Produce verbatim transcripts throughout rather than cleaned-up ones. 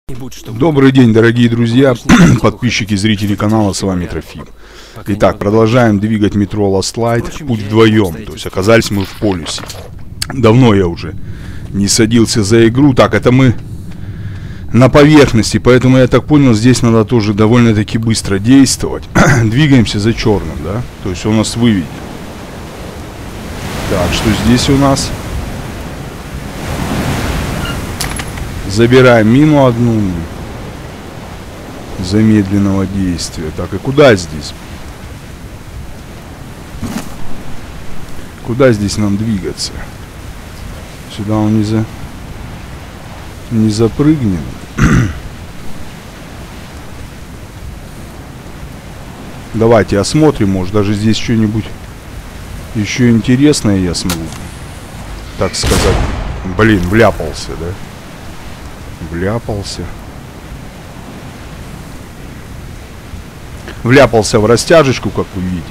Добрый день, дорогие друзья, подписчики и зрители канала, с вами Трофим. Итак, продолжаем двигать метро Last Light, путь вдвоем, то есть оказались мы в полюсе. Давно я уже не садился за игру. Так, это мы на поверхности, поэтому я так понял, здесь надо тоже довольно-таки быстро действовать. Двигаемся за черным, да, то есть он нас выведет. Так, что здесь у нас? Забираем мину одну замедленного действия. Так, и куда здесь? Куда здесь нам двигаться? Сюда он не за... не запрыгнет. Давайте осмотрим, может, даже здесь что-нибудь еще интересное я смогу, так сказать. Блин, вляпался, да? Вляпался. Вляпался в растяжечку, как вы видели.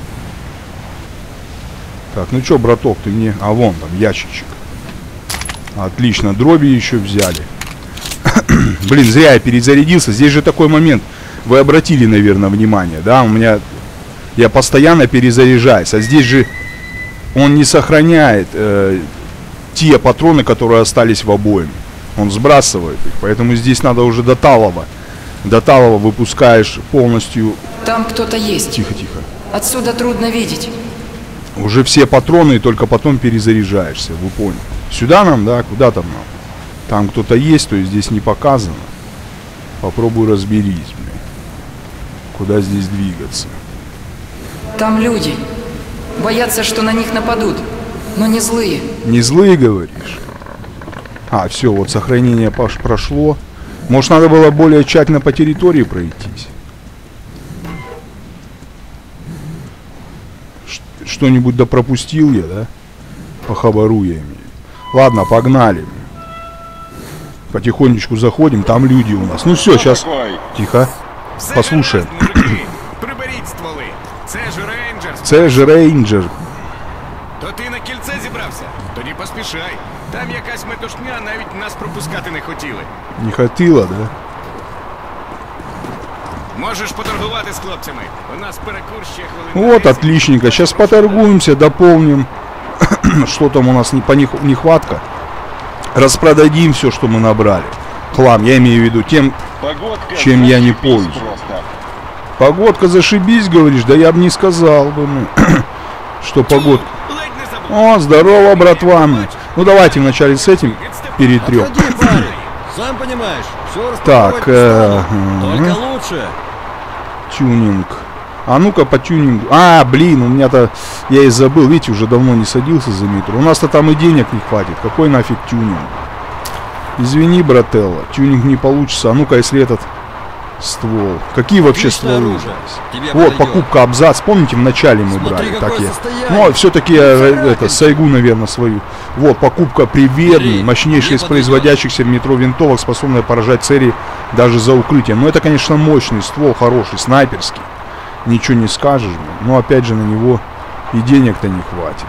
Так, ну чё, браток, ты мне... А вон там ящичек. Отлично, дроби еще взяли. Блин, зря я перезарядился. Здесь же такой момент. Вы обратили, наверное, внимание, да? У меня... Я постоянно перезаряжаюсь. А здесь же он не сохраняет э, те патроны, которые остались в обойме. Он сбрасывает их. Поэтому здесь надо уже до талого. До талого выпускаешь полностью... Там кто-то есть. Тихо, тихо. Отсюда трудно видеть. Уже все патроны, и только потом перезаряжаешься. Вы поняли. Сюда нам, да? Куда там нам? Там кто-то есть, то есть здесь не показано. Попробуй разберись, блин. Куда здесь двигаться? Там люди. Боятся, что на них нападут. Но не злые. Не злые, говоришь? А, все, вот сохранение прошло. Может, надо было более тщательно по территории пройтись? Что-нибудь да пропустил я, да? По хабару я имею. Ладно, погнали. Потихонечку заходим, там люди у нас. Ну все, сейчас. Тихо. Послушаем. Це ж рейнджер. То ти на кільце зібрався? Тоді поспішай. Там якась метушня, навіть нас пропускати не хотіли. Не хотіла, да? Можеш поторгувати з хлопцями. У нас перекур ще хвилин. Вот, отличненько. Сейчас поторгуемся, дополним. Что там у нас не по нехватка. Распродадим все, что мы набрали. Хлам, я имею в виду тем, Погодка, чем я не пользуюсь. Просто. Погодка зашибись, говоришь? Да я бы не сказал бы, ну, что погодка. О, здорово, братва. Ну давайте вначале с этим перетрем. Сам понимаешь, все так, э, только лучше. Тюнинг. А ну-ка по тюнингу. А, блин, у меня-то... Я и забыл. Видите, уже давно не садился за метро. У нас-то там и денег не хватит. Какой нафиг тюнинг? Извини, брателло. Тюнинг не получится. А ну-ка, если этот ствол. Какие вообще стволы? Вот, покупка абзац. Помните, в начале мы Смотри, брали. Так я... Ну, все-таки я это, сайгу, наверное, свою. Вот, покупка приверный. Мощнейшая из производящихся в метро винтовок, способная поражать цели даже за укрытием. Но это, конечно, мощный ствол, хороший, снайперский. Ничего не скажешь, но опять же на него и денег-то не хватит.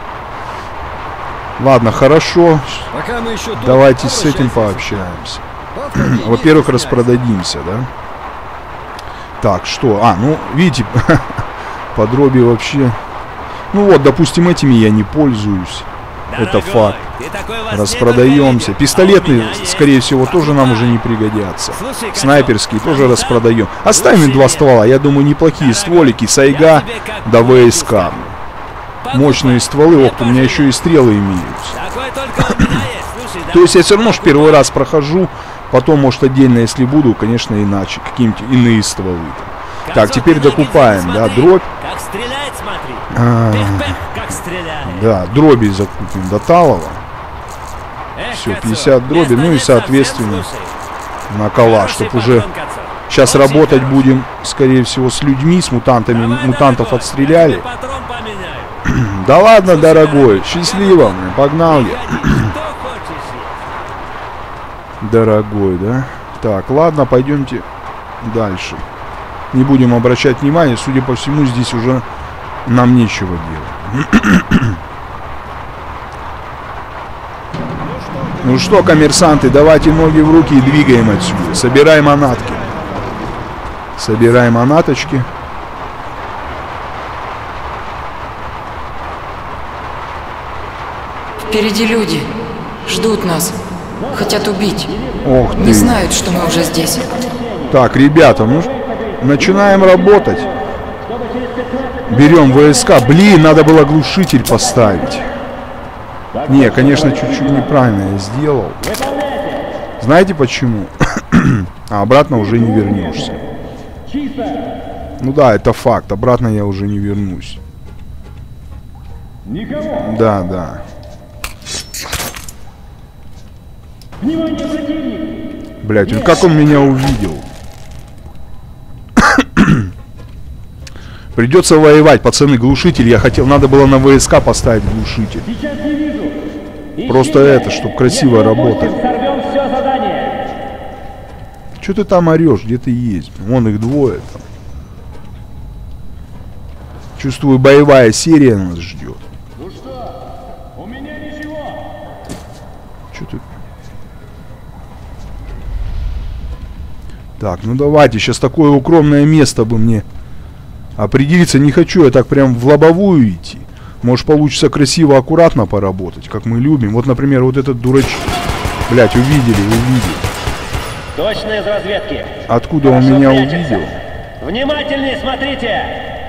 Ладно, хорошо. Давайте с этим пообщаемся. Во-первых, распродадимся, да? Так, что? А, ну, видите, по дроби вообще... Ну вот, допустим, этими я не пользуюсь. Это факт. Распродаемся. Пистолетные, скорее всего, тоже нам уже не пригодятся. Снайперские тоже распродаем. Оставим два ствола. Я думаю, неплохие стволики. Сайга да ВСК. Мощные стволы. Ох, у меня еще и стрелы имеются. То есть я все равно ж первый раз прохожу. Потом, может, отдельно, если буду, конечно, иначе. Какие-нибудь иные стволы. Так, теперь докупаем, да, дробь. А, да, дроби закупим до талого. Все, пятьдесят дроби, ну и соответственно на калаш, чтобы уже сейчас работать будем, скорее всего, с людьми, с мутантами. Мутантов отстреляли. Да ладно, дорогой, счастливо, погнал я. Дорогой, да? Так, ладно, пойдемте дальше. Не будем обращать внимания, судя по всему, здесь уже нам нечего делать. Ну что, коммерсанты, давайте ноги в руки и двигаем отсюда. Собираем манатки. Собираем манаточки. Впереди люди. Ждут нас. Хотят убить. Ох ты. Не знают, что мы уже здесь. Так, ребята, ну начинаем работать. Берем ВСК. Блин, надо было глушитель поставить. Не, конечно, чуть-чуть неправильно я сделал. Знаете почему? А обратно уже не вернешься. Ну да, это факт. Обратно я уже не вернусь. Да, да. Блять, как он меня увидел? Придется воевать, пацаны, глушитель. Я хотел, надо было на ВСК поставить глушитель. Просто это, чтобы красиво работать. Че ты там орешь? Где ты есть? Вон их двое там. Чувствую, боевая серия нас ждет. Ну что? У меня ничего. Че ты? Так, ну давайте, сейчас такое укромное место бы мне определиться. Не хочу я так прям в лобовую идти. Может, получится красиво, аккуратно поработать, как мы любим. Вот, например, вот этот дурачок. Блять, увидели, увидели. Точно из разведки. Откуда Хорошо, он меня прячется. увидел? Внимательнее смотрите.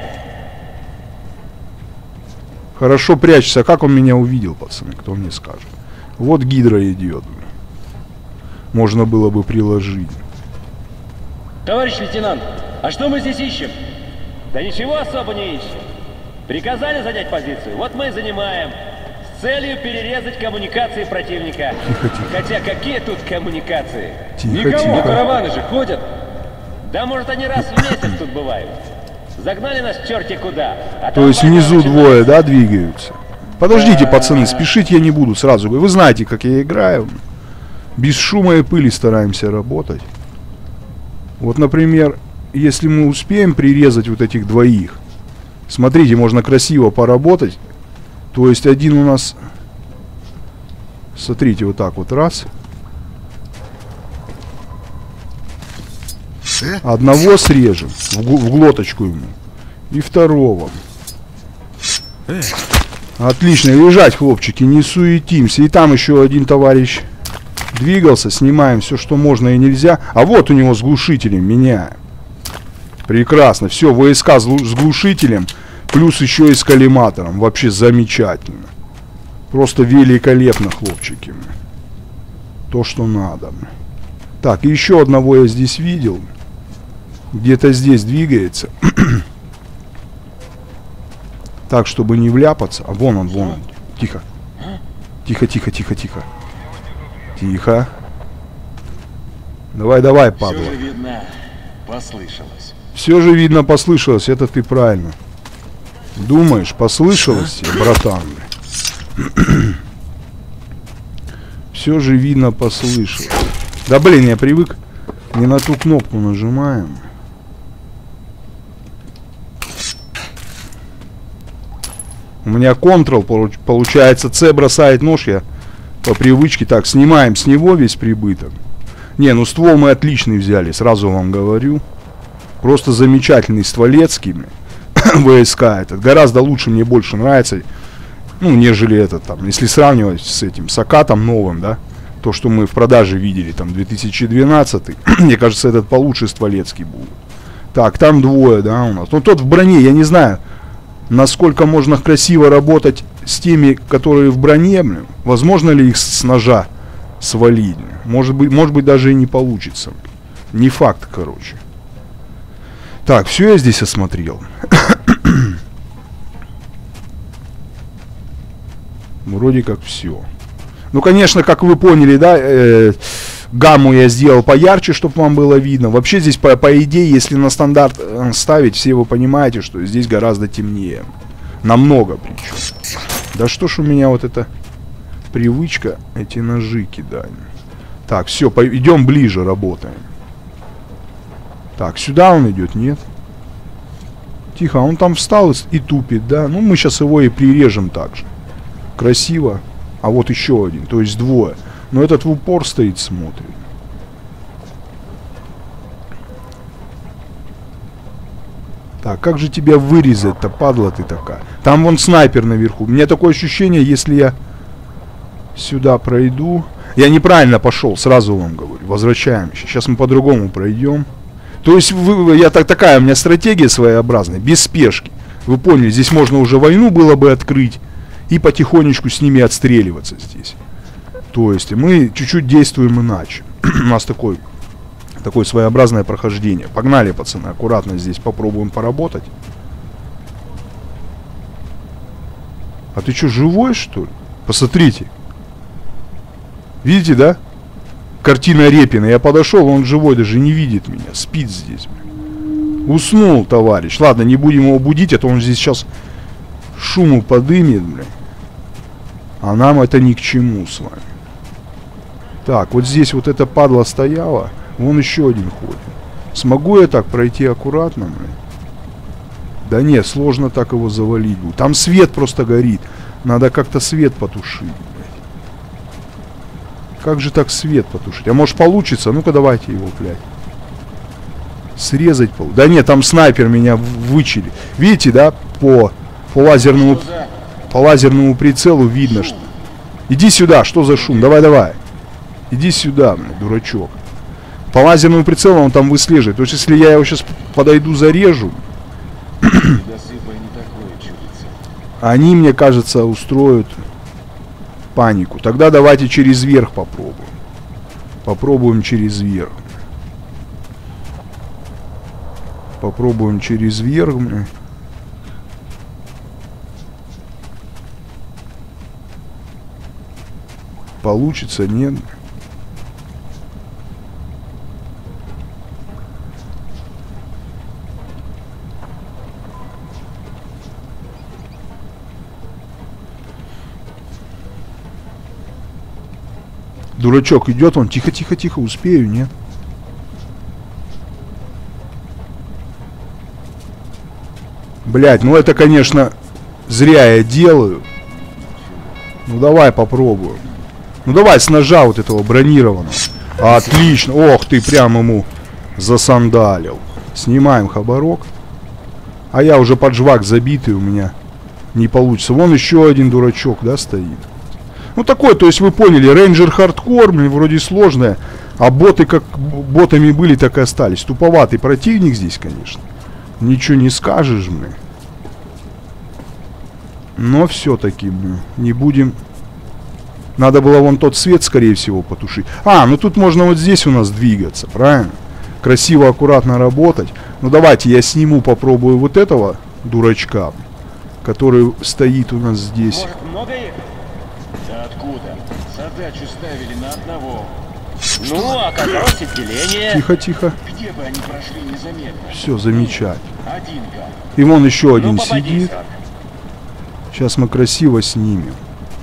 Хорошо прячется. А как он меня увидел, пацаны? Кто мне скажет? Вот гидра идет. Можно было бы приложить. Товарищ лейтенант, а что мы здесь ищем? Да ничего особо не ищем. Приказали занять позицию, вот мы и занимаем. С целью перерезать коммуникации противника. Тихо, тихо. Хотя какие тут коммуникации? Тихо, Никого. тихо. Но караваны же ходят. Да может они раз в месяц тут бывают. Загнали нас черти куда. А То есть внизу двое, да, двигаются? Подождите, пацаны, спешить я не буду сразу. Вы знаете, как я играю. Без шума и пыли стараемся работать. Вот, например, если мы успеем прирезать вот этих двоих. Смотрите, можно красиво поработать. То есть один у нас... Смотрите, вот так вот, раз. Одного срежем, в, в глоточку ему. И второго. Отлично, лежать, хлопчики, не суетимся. И там еще один товарищ двигался. Снимаем все, что можно и нельзя. А вот у него с глушителем, меняем. Прекрасно, все, ВСК с глушителем. Плюс еще и с коллиматором. Вообще замечательно. Просто великолепно, хлопчики. То, что надо. Так, еще одного я здесь видел. Где-то здесь двигается. Так, чтобы не вляпаться. А вон он, вон он. Тихо. Тихо, тихо, тихо, тихо. Тихо. Давай, давай, падла. Все же видно, послышалось. Все же видно, послышалось. Это ты правильно думаешь, послышалось, братан. Все же видно, послышалось. Да блин, я привык. Не на ту кнопку нажимаем. У меня Ctrl, получается, С бросает нож, я по привычке. Так, снимаем с него весь прибыток. Не, ну ствол мы отличный взяли, сразу вам говорю. Просто замечательный стволецкий. ВСК этот. Гораздо лучше, мне больше нравится. Ну, нежели этот там. Если сравнивать с этим, с Акатом новым, да. То, что мы в продаже видели, там, две тысячи двенадцатый. Мне кажется, этот получше стволецкий будет. Так, там двое, да, у нас. Ну, тот в броне, я не знаю, насколько можно красиво работать с теми, которые в броне, блин. Возможно ли их с ножа свалить? Может быть, может быть, даже и не получится. Не факт, короче. Так, все я здесь осмотрел. Вроде как все. Ну, конечно, как вы поняли, да, э, гамму я сделал поярче, чтобы вам было видно. Вообще здесь, по, по идее, если на стандарт э, ставить, все вы понимаете, что здесь гораздо темнее. Намного причем. Да что ж у меня вот эта привычка эти ножи кидать. Так, все, идем ближе, работаем. Так, сюда он идет, нет? Тихо, он там встал и, и тупит, да? Ну, мы сейчас его и прирежем так же. Красиво. А вот еще один, то есть двое. Но этот в упор стоит, смотрит. Так, как же тебя вырезать-то, падла ты такая? Там вон снайпер наверху. У меня такое ощущение, если я сюда пройду... Я неправильно пошел, сразу вам говорю. Возвращаемся. Сейчас мы по-другому пройдем. То есть, вы, я так, такая у меня стратегия своеобразная, без спешки. Вы поняли, здесь можно уже войну было бы открыть и потихонечку с ними отстреливаться здесь. То есть, мы чуть-чуть действуем иначе. У нас такой, такое своеобразное прохождение. Погнали, пацаны, аккуратно здесь попробуем поработать. А ты что, живой, что ли? Посмотрите. Видите, да? Картина Репина. Я подошел, он живой, даже не видит меня. Спит здесь. Уснул, товарищ. Ладно, не будем его будить, а то он здесь сейчас шуму подымет, блин. А нам это ни к чему с вами. Так, вот здесь вот эта падла стояла. Вон еще один ходит. Смогу я так пройти аккуратно, блин? Да нет, сложно так его завалить будет. Там свет просто горит. Надо как-то свет потушить, блядь. Как же так свет потушить? А может получится? Ну-ка давайте его, блядь. Срезать пол. Да нет, там снайпер меня вычили. Видите, да? По, по лазерному по лазерному прицелу видно, что... Иди сюда, что за шум? Давай, давай. Иди сюда, блядь, дурачок. По лазерному прицелу он там выслеживает. То есть, если я его сейчас подойду, зарежу... Они, мне кажется, устроят панику. Тогда давайте через верх попробуем. Попробуем через верх. Попробуем через верх. Получится, нет? Дурачок идет, он тихо-тихо-тихо, успею, нет? Блять, ну это, конечно, зря я делаю. Ну давай попробуем. Ну давай с ножа вот этого бронированного. Отлично. Ох ты, прям ему засандалил. Снимаем хабарок. А я уже под жвак забитый, у меня не получится. Вон еще один дурачок, да, стоит. Ну такой, то есть вы поняли, рейнджер хардкор, блин, вроде сложная. А боты как ботами были, так и остались. Туповатый противник здесь, конечно. Ничего не скажешь, блин. Но все-таки, блин, не будем... Надо было вон тот свет, скорее всего, потушить. А, ну тут можно вот здесь у нас двигаться, правильно? Красиво, аккуратно работать. Ну давайте я сниму, попробую вот этого дурачка, который стоит у нас здесь. Может, много их? Да откуда? Задачу ставили на одного. Что? Ну, а как разделение? Тихо, тихо. Где бы они прошли незаметно? Все, замечательно. Одинка. И вон еще один ну, сидит. Сейчас мы красиво снимем.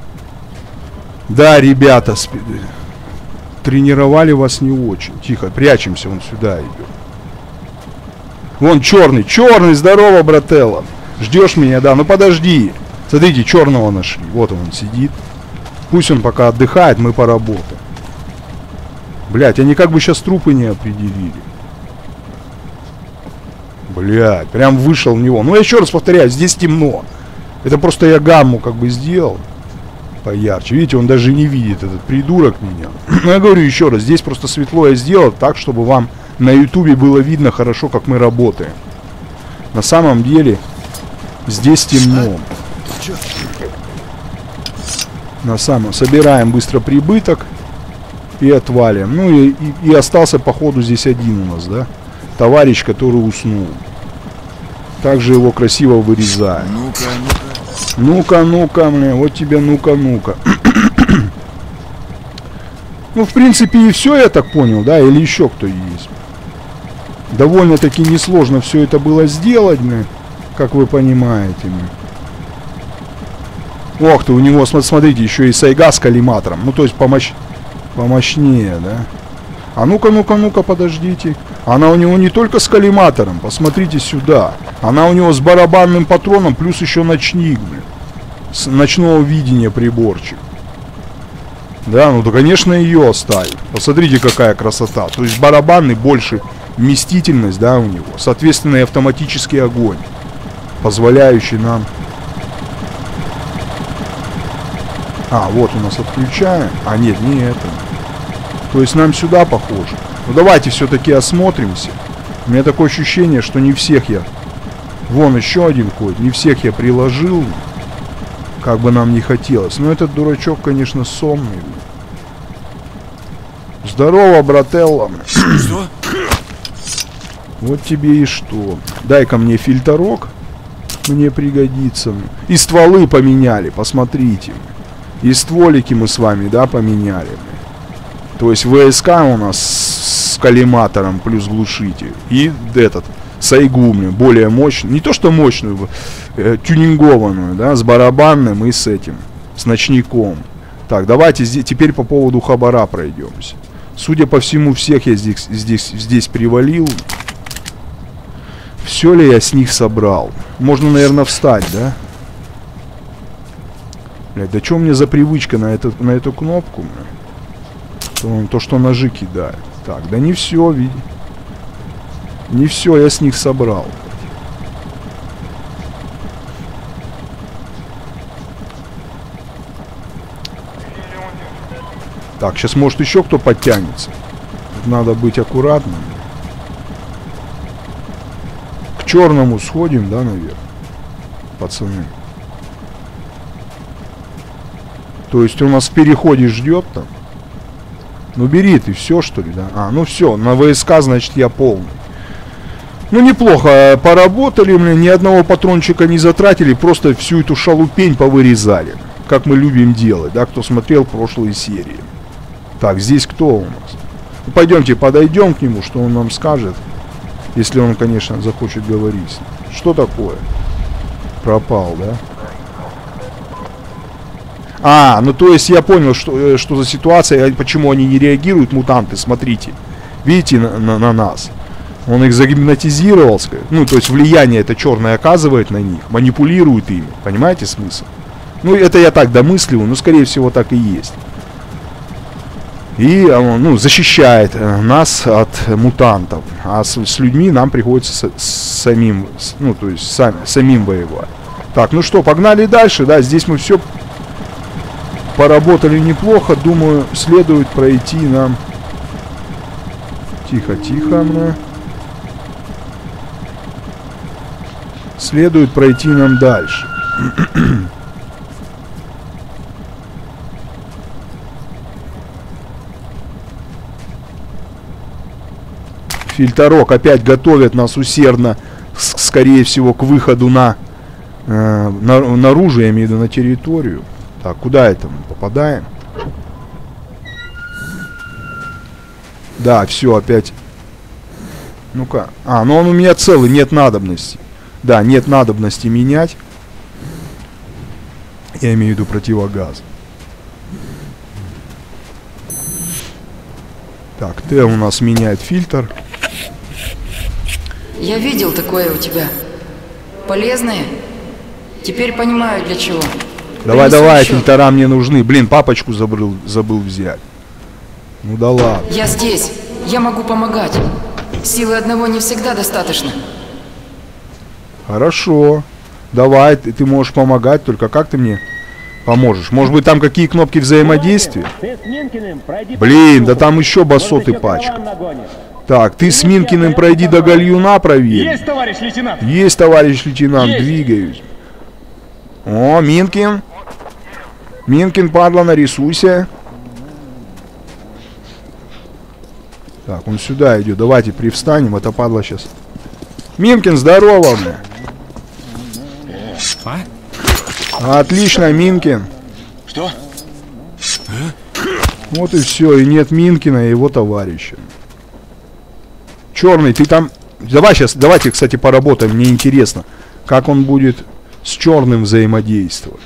Да, ребята, спи... тренировали вас не очень. Тихо, прячемся, он сюда идет. Вон черный, черный, здорово, брателло. Ждешь меня, да? Ну подожди. Смотрите, черного нашли. Вот он, он сидит. Пусть он пока отдыхает, мы поработаем. Блять, они как бы сейчас трупы не определили. Блять, прям вышел в него. Ну я еще раз повторяю, здесь темно. Это просто я гамму как бы сделал поярче. Видите, он даже не видит, этот придурок меня. Но я говорю еще раз, здесь просто светло я сделал так, чтобы вам на ютубе было видно хорошо, как мы работаем. На самом деле здесь темно. На самом собираем быстро прибыток и отвалим. Ну и, и, и остался походу здесь один у нас, да? Товарищ, который уснул. Также его красиво вырезаем. Ну-ка, ну-ка. Ну-ка, ну-ка, мне, вот тебе ну-ка, ну-ка. Ну, в принципе, и все, я так понял, да? Или еще кто есть? Довольно-таки несложно все это было сделать, мне, как вы понимаете. Мне. Ох ты, у него, смотрите, еще и сайга с коллиматором. Ну, то есть помощ... помощнее, да? А ну-ка, ну-ка, ну-ка, подождите. Она у него не только с коллиматором, посмотрите сюда. Она у него с барабанным патроном, плюс еще ночник, блин. С ночного видения приборчик. Да, ну да, конечно, ее оставить. Посмотрите, какая красота. То есть барабанный больше вместительность, да, у него. Соответственно, и автоматический огонь, позволяющий нам... А, вот у нас отключаем. А, нет, не это. То есть нам сюда похоже. Ну давайте все-таки осмотримся. У меня такое ощущение, что не всех я... Вон еще один код. Не всех я приложил. Как бы нам не хотелось. Но этот дурачок, конечно, сонный. Здорово, брателло. Что? Вот тебе и что. Дай-ка мне фильтрок. Мне пригодится. И стволы поменяли, посмотрите. И стволики мы с вами, да, поменяли. То есть ВСК у нас с коллиматором плюс глушитель. И этот, Сайгу, более мощный. Не то что мощную, э, тюнингованную, да, с барабанным и с этим, с ночником. Так, давайте здесь, теперь по поводу хабара пройдемся. Судя по всему, всех я здесь, здесь, здесь привалил. Все ли я с них собрал? Можно, наверное, встать, да? Блядь, да что мне за привычка на, этот, на эту кнопку? То, то, что ножи кидает. Так, да не все, види. Не все я с них собрал. Так, сейчас может еще кто подтянется. Тут надо быть аккуратным. К черному сходим, да, наверх, пацаны. То есть он нас в переходе ждет там. Ну бери ты все, что ли, да? А, ну все, на ВСК, значит, я полный. Ну неплохо поработали, мы ни одного патрончика не затратили, просто всю эту шалупень повырезали. Как мы любим делать, да, кто смотрел прошлые серии. Так, здесь кто у нас? Ну, пойдемте, подойдем к нему, что он нам скажет. Если он, конечно, захочет говорить. Что такое? Пропал, да? А, ну то есть я понял, что, что за ситуация, почему они не реагируют, мутанты, смотрите. Видите на, на, на нас? Он их загипнотизировал, ну то есть влияние это черное оказывает на них, манипулирует ими, понимаете смысл? Ну это я так домысливаю, но скорее всего так и есть. И он, ну, защищает нас от мутантов, а с, с людьми нам приходится с, с самим, с, ну то есть сам, самим воевать. Так, ну что, погнали дальше, да, здесь мы все поработали неплохо, думаю, следует пройти нам... Тихо, тихо, мне. Следует пройти нам дальше. Фильтрок опять готовят нас усердно, скорее всего, к выходу на, э, на наружу, я имею в виду на территорию. Так, куда это мы попадаем? Да, все, опять. Ну-ка. А, ну он у меня целый, нет надобности. Да, нет надобности менять. Я имею в виду противогаз. Так, Т у нас меняет фильтр. Я видел такое у тебя. Полезное? Теперь понимаю, для чего. Давай, Принесу давай, еще. фильтра мне нужны. Блин, папочку забыл, забыл взять. Ну да ладно. Я здесь. Я могу помогать. Силы одного не всегда достаточно. Хорошо. Давай, ты, ты можешь помогать, только как ты мне поможешь? Может быть, там какие кнопки взаимодействия? Ты с Минкиным пройди по Блин, маршруту. да там еще басоты Может, еще пачка. караван нагонишь. Так, ты с Минкиным пройди до Гальюна, проверь. Есть, товарищ лейтенант! Есть, товарищ лейтенант, Есть. двигаюсь. О, Минкин. Минкин, падла, нарисуйся. Так, он сюда идет. Давайте привстанем, это падла сейчас. Минкин, здорово, мне. А? Отлично, Минкин. Что? Вот и все. И нет Минкина и его товарища. Черный, ты там... Давай сейчас, давайте, кстати, поработаем. Мне интересно, как он будет с черным взаимодействовать.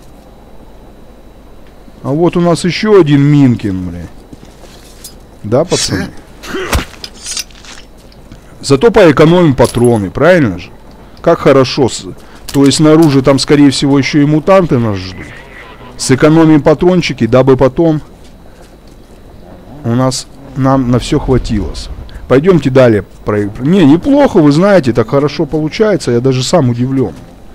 А вот у нас еще один Минкин, бля. Да, пацаны? Зато поэкономим патроны, правильно же? Как хорошо. То есть снаружи там, скорее всего, еще и мутанты нас ждут. Сэкономим патрончики, дабы потом у нас нам на все хватило. Пойдемте далее. Не, неплохо, вы знаете, так хорошо получается. Я даже сам удивлен.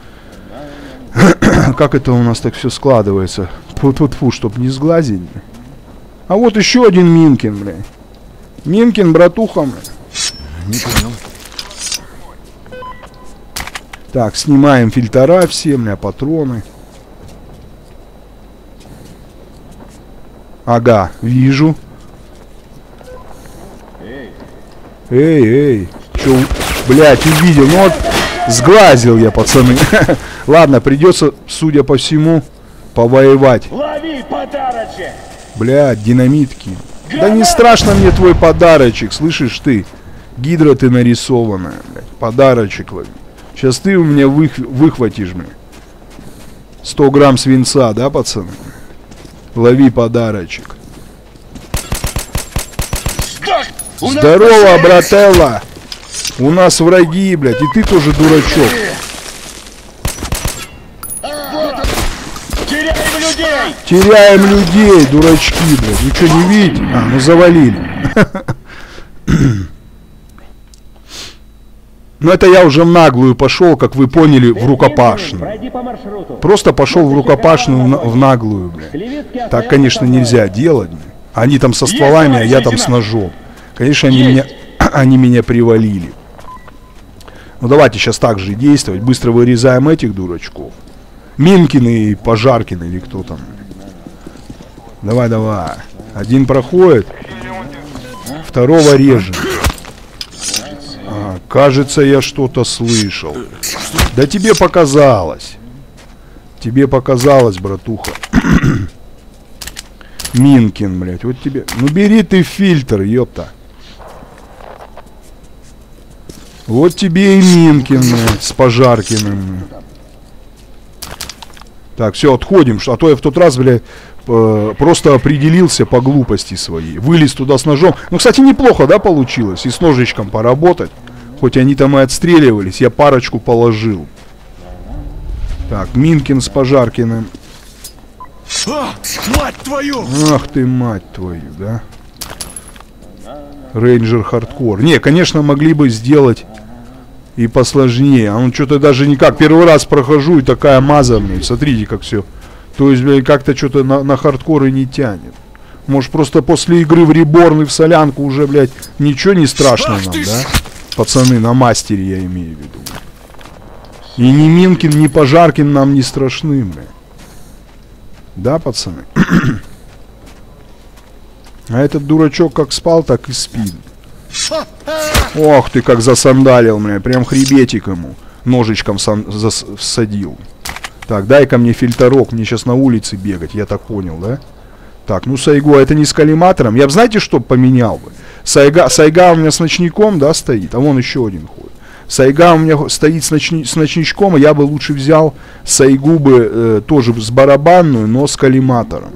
Как это у нас так все складывается. Фу-фу-фу, чтоб не сглазить. А вот еще один Минкин, бля. Минкин, братуха, бля. Не понял. Так, снимаем фильтра все, бля, патроны. Ага, вижу. Эй, эй. Че, блядь, увидел. Ну вот, сглазил я, пацаны. Ладно, придется, судя по всему, повоевать. Лови подарочек! Блядь, динамитки. Да не страшно мне твой подарочек, слышишь ты? Гидра ты нарисованная, блядь. Подарочек лови. Сейчас ты у меня вых выхватишь, блядь. сто грамм свинца, да, пацаны? Лови подарочек. Здорово, брателла! У нас враги, блядь, и ты тоже дурачок. Теряем людей! Теряем людей, дурачки, блядь. Вы что, не видите? А, ну завалили. Ну это я уже в наглую пошел, как вы поняли, в рукопашную. Пройди по маршруту. Просто пошел в рукопашную в, в наглую, блядь. Так, конечно, нельзя делать, блядь. Они там со стволами, а я там с ножом. Конечно, они меня, они меня привалили. Ну давайте сейчас так же действовать. Быстро вырезаем этих дурачков. Минкины и Пожаркины или кто там. Давай, давай. Один проходит. Второго режем. А, кажется, я что-то слышал. Да тебе показалось. Тебе показалось, братуха. Минкин, блядь. Вот тебе. Ну бери ты фильтр, ёпта. Вот тебе и Минкин, блядь, с Пожаркиным. Так, все, отходим. А то я в тот раз, блядь, э, просто определился по глупости своей. Вылез туда с ножом. Ну, кстати, неплохо, да, получилось? И с ножичком поработать. Хоть они там и отстреливались, я парочку положил. Так, Минкин с Пожаркиным. А, мать твою! Ах ты, мать твою, да? Рейнджер хардкор. Не, конечно, могли бы сделать и посложнее. А он что-то даже никак. Первый раз прохожу и такая маза, блядь. Смотрите, как все. То есть, блядь, как-то что-то на, на хардкор и не тянет. Может, просто после игры в Реборн и в Солянку уже, блядь, ничего не страшно нам, да? Пацаны, на мастере я имею в виду. И ни Минкин, ни Пожаркин нам не страшны, блядь. Да, пацаны? А этот дурачок как спал, так и спит. Ох ты, как засандалил меня. Прям хребетик ему ножичком всадил. Так, дай-ка мне фильтрок. Мне сейчас на улице бегать, я так понял, да? Так, ну Сайго, это не с коллиматором. Я бы, знаете, что поменял бы? Сайга, Сайга у меня с ночником, да, стоит. А вон еще один ходит. Сайга у меня стоит с, ночни, с ночничком. Я бы лучше взял Сайгу бы э, тоже с барабанную, но с коллиматором.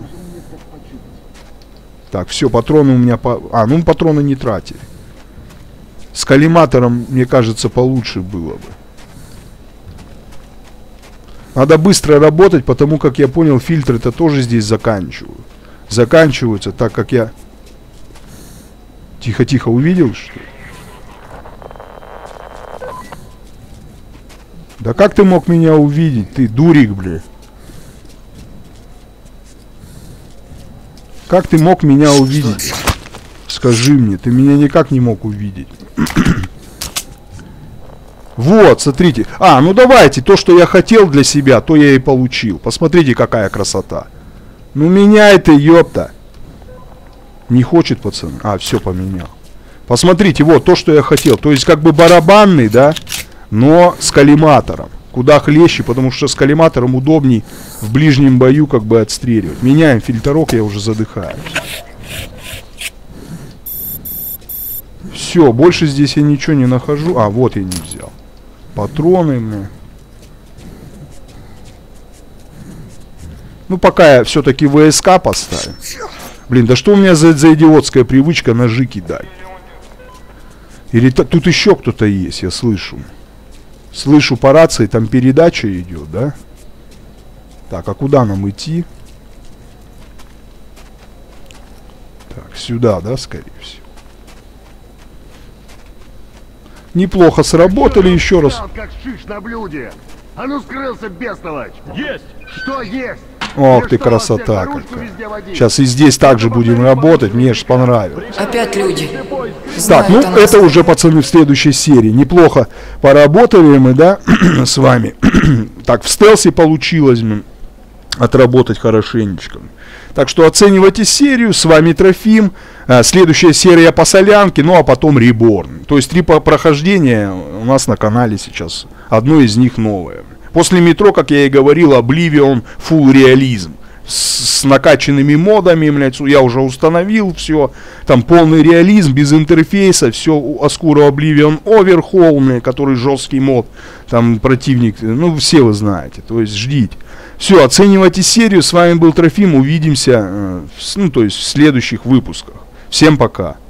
Так, все, патроны у меня... По... А, ну патроны не тратили. С коллиматором, мне кажется, получше было бы. Надо быстро работать, потому как я понял, фильтры-то тоже здесь заканчивают. Заканчиваются, так как я... Тихо-тихо, увидел, что ли? Да как ты мог меня увидеть, ты дурик, бля? Как ты мог меня увидеть? Скажи мне, ты меня никак не мог увидеть. Вот, смотрите. А, ну давайте, то, что я хотел для себя, то я и получил. Посмотрите, какая красота. Ну меняй ты, ёпта. Не хочет, пацан. А, все поменял. Посмотрите, вот, то, что я хотел. То есть, как бы барабанный, да, но с коллиматором. Куда хлеще, потому что с коллиматором удобней в ближнем бою как бы отстреливать. Меняем фильтрок, я уже задыхаюсь. Все, больше здесь я ничего не нахожу. А, вот я не взял. Патроны мне. Ну, пока я все-таки ВСК поставим. Блин, да что у меня за, за идиотская привычка ножи кидать? Или тут еще кто-то есть, я слышу. Слышу по рации, там передача идет, да? Так, а куда нам идти? Так, сюда, да, скорее всего. Неплохо сработали еще раз. Как шиш на блюде. А ну скрылся, бестолочь. Есть! Что есть? Ох ты, красота какая. Сейчас и здесь также будем работать, мне же понравилось. Опять люди. Так, ну это уже, пацаны, в следующей серии. Неплохо поработали мы, да, с вами. Так, в стелсе получилось отработать хорошенечко. Так что оценивайте серию. С вами Трофим. Следующая серия по солянке, ну а потом Реборн. То есть три прохождения у нас на канале сейчас. Одно из них новое. После метро, как я и говорил, Oblivion Full реализм. С, с накачанными модами, блядь, я уже установил все. Там полный реализм, без интерфейса. Все у Ascuro Oblivion Overhaul, который жесткий мод. Там противник, ну все вы знаете. То есть ждите. Все, оценивайте серию. С вами был Трофим. Увидимся, э, в, ну, то есть в следующих выпусках. Всем пока.